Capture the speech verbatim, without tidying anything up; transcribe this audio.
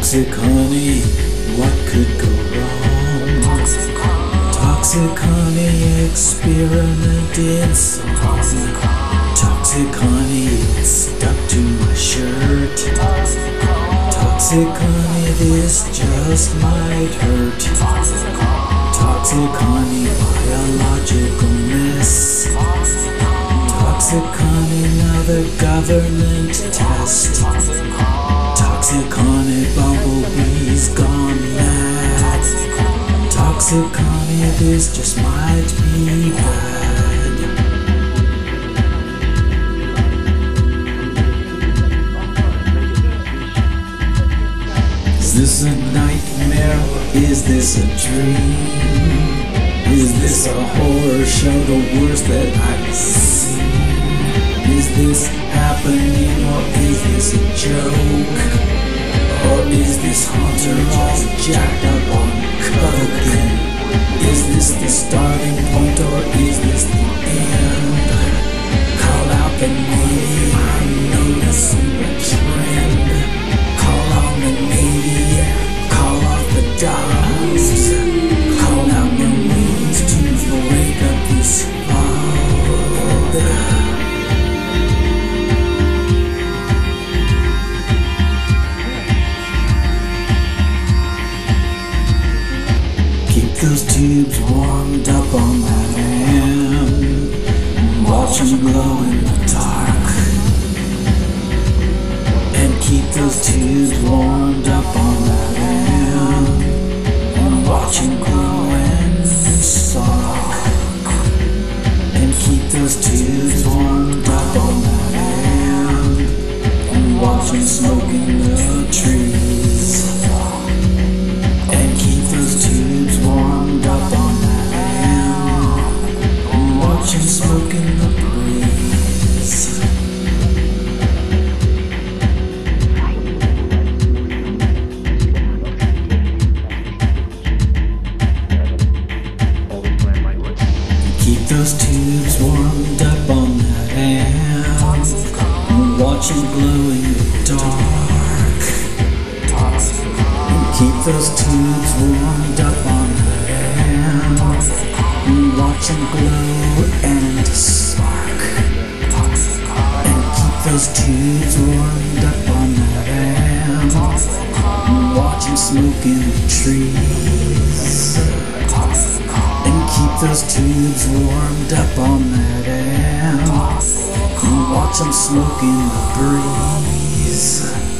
Toxic honey, what could go wrong? Toxic honey, experiment in song. Toxic honey, it's stuck to my shirt. Toxic honey, this just might hurt. Toxic honey, biological mess. Toxic honey, another government test. Toxic honey, bumblebees gone mad. Toxic honey, this just might be bad. Is this a nightmare? Is this a dream? Is this a horror show, the worst that I've seen? Is this happening, or is this a joke? Or is this hunter all jacked up on coke again? Is this the starting point, or is this the end? Call out the Navy, I'm noticing a trend. Call on the Navy, yeah, call off the dogs. Call out Marines to break up this fog. Keep those tubes warmed up on that hand. Watch them glow in the dark. And keep those tubes warmed up on that hand. Watch them glow and sock. And keep those tubes warmed up on that hand. Watch them smoke in the trees. And keep those tubes warmed up on that hand. Watch them smoke in the breeze. Keep those tubes warmed up on that hand. Watch them glow in the dark. And keep those tubes warmed up on that hand. Watch them glow and spark. And keep those tubes warmed up on that hand. Watch them smoke in the trees. And keep those tubes warmed up on that end. Watch them smoke in the breeze.